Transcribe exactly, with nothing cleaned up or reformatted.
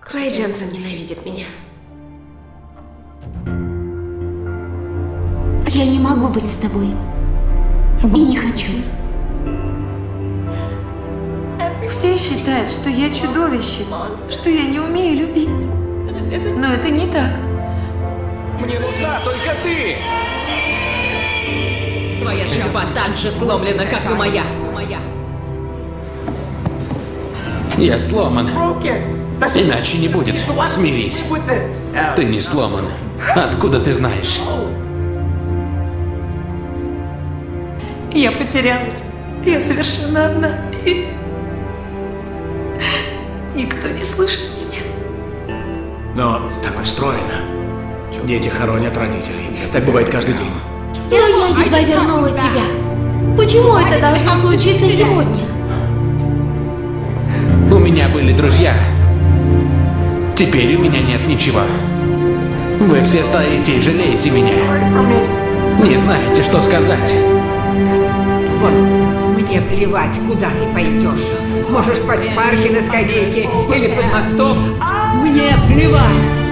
Клей Дженсен ненавидит меня. Я не могу быть с тобой. И не хочу. Все считают, что я чудовище, что я не умею любить. Но это не так. Мне нужна только ты! Твоя судьба так же сломлена, как и моя. Я сломан. Иначе не будет. Смирись. Ты не сломан. Откуда ты знаешь? Я потерялась. Я совершенно одна. И никто не слышит меня. Но так устроено. Дети хоронят родителей. Так бывает каждый день. Но я едва вернула тебя. Почему это должно случиться сегодня? У меня были друзья. Теперь у меня нет ничего. Вы все стоите и жалеете меня. Не знаете, что сказать. Мне плевать, куда ты пойдешь. Можешь спать в парке на скамейке или под мостом. Мне плевать.